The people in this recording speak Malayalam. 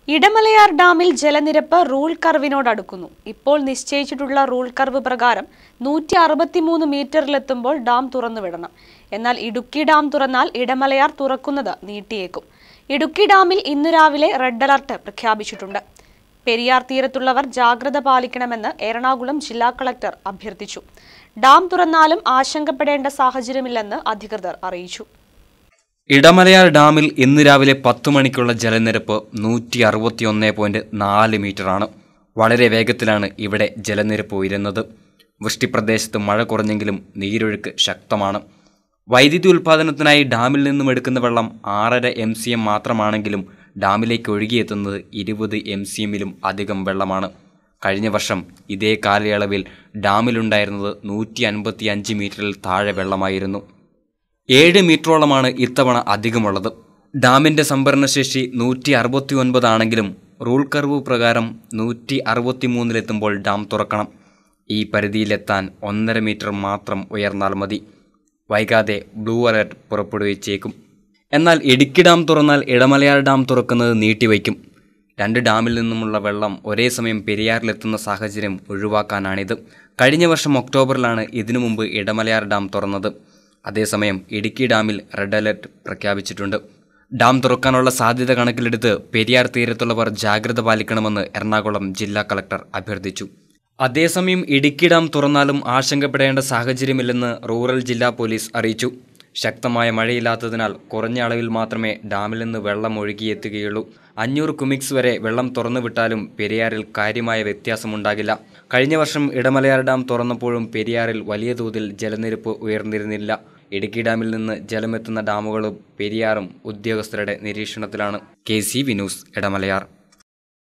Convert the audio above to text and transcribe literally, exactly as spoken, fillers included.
ഇടമലയാർ ഡാമിൽ ജലനിരപ്പ് റൂൾ കർവിനോടടുക്കുന്നു. ഇപ്പോൾ നിശ്ചയിച്ചിട്ടുള്ള റൂൾ കർവ് പ്രകാരം നൂറ്റി അറുപത്തിമൂന്ന് മീറ്ററിലെത്തുമ്പോൾ ഡാം തുറന്നുവിടണം. എന്നാൽ ഇടുക്കി ഡാം തുറന്നാൽ ഇടമലയാർ തുറക്കുന്നത് നീട്ടിയേക്കും. ഇടുക്കി ഡാമിൽ ഇന്നു രാവിലെ റെഡ് അലർട്ട് പ്രഖ്യാപിച്ചിട്ടുണ്ട്. പെരിയാർ തീരത്തുള്ളവർ ജാഗ്രത പാലിക്കണമെന്ന് എറണാകുളം ജില്ലാ കളക്ടർ അഭ്യർത്ഥിച്ചു. ഡാം തുറന്നാലും ആശങ്കപ്പെടേണ്ട സാഹചര്യമില്ലെന്ന് അധികൃതർ അറിയിച്ചു. ഇടമലയാർ ഡാമിൽ ഇന്ന് രാവിലെ പത്തു മണിക്കുള്ള ജലനിരപ്പ് നൂറ്റി അറുപത്തി ഒന്ന് പോയിന്റ് നാല് മീറ്ററാണ്. വളരെ വേഗത്തിലാണ് ഇവിടെ ജലനിരപ്പ് ഉയരുന്നത്. വൃഷ്ടിപ്രദേശത്ത് മഴ കുറഞ്ഞെങ്കിലും നീരൊഴുക്ക് ശക്തമാണ്. വൈദ്യുതി ഉൽപ്പാദനത്തിനായി ഡാമിൽ നിന്നും എടുക്കുന്ന വെള്ളം ആറര എം സി എം മാത്രമാണെങ്കിലും ഡാമിലേക്ക് ഒഴുകിയെത്തുന്നത് ഇരുപത് എം സി എമ്മിലും അധികം വെള്ളമാണ്. കഴിഞ്ഞ വർഷം ഇതേ കാലയളവിൽ ഡാമിലുണ്ടായിരുന്നത് നൂറ്റി അൻപത്തി അഞ്ച് മീറ്ററിൽ താഴെ വെള്ളമായിരുന്നു. ഏഴ് മീറ്ററോളമാണ് ഇത്തവണ അധികമുള്ളത്. ഡാമിൻ്റെ സംഭരണശേഷി നൂറ്റി അറുപത്തി ഒൻപതാണെങ്കിലും റൂൾ കർവ് പ്രകാരം നൂറ്റി അറുപത്തി മൂന്നിലെത്തുമ്പോൾ ഡാം തുറക്കണം. ഈ പരിധിയിലെത്താൻ ഒന്നര മീറ്റർ മാത്രം ഉയർന്നാൽ മതി. വൈകാതെ ബ്ലൂ അലർട്ട് പുറപ്പെടുവിച്ചേക്കും. എന്നാൽ ഇടുക്കി ഡാം തുറന്നാൽ ഇടമലയാർ ഡാം തുറക്കുന്നത് നീട്ടിവയ്ക്കും. രണ്ട് ഡാമിൽ നിന്നുമുള്ള വെള്ളം ഒരേ സമയം പെരിയാറിലെത്തുന്ന സാഹചര്യം ഒഴിവാക്കാനാണിത്. കഴിഞ്ഞ വർഷം ഒക്ടോബറിലാണ് ഇതിനു മുമ്പ് ഇടമലയാർ ഡാം തുറന്നത്. അതേസമയം ഇടുക്കി ഡാമിൽ റെഡ് അലർട്ട് പ്രഖ്യാപിച്ചിട്ടുണ്ട്. ഡാം തുറക്കാനുള്ള സാധ്യത കണക്കിലെടുത്ത് പെരിയാർ തീരത്തുള്ളവർ ജാഗ്രത പാലിക്കണമെന്ന് എറണാകുളം ജില്ലാ കളക്ടർ അഭ്യർത്ഥിച്ചു. അതേസമയം ഇടുക്കി ഡാം തുറന്നാലും ആശങ്കപ്പെടേണ്ട സാഹചര്യമില്ലെന്ന് റൂറൽ ജില്ലാ പോലീസ് അറിയിച്ചു. ശക്തമായ മഴയില്ലാത്തതിനാൽ കുറഞ്ഞ അളവിൽ മാത്രമേ ഡാമിൽ നിന്ന് വെള്ളം ഒഴുകിയെത്തുകയുള്ളൂ. അഞ്ഞൂറ് കുമിക്സ് വരെ വെള്ളം തുറന്നുവിട്ടാലും പെരിയാറിൽ കാര്യമായ വ്യത്യാസമുണ്ടാകില്ല. കഴിഞ്ഞ വർഷം ഇടമലയാർ ഡാം തുറന്നപ്പോഴും പെരിയാറിൽ വലിയ തോതിൽ ജലനിരപ്പ് ഉയർന്നിരുന്നില്ല. ഇടുക്കി ഡാമിൽ നിന്ന് ജലമെത്തുന്ന ഡാമുകളും പെരിയാറും ഉദ്യോഗസ്ഥരുടെ നിരീക്ഷണത്തിലാണ്. K C V news, Idamalayar.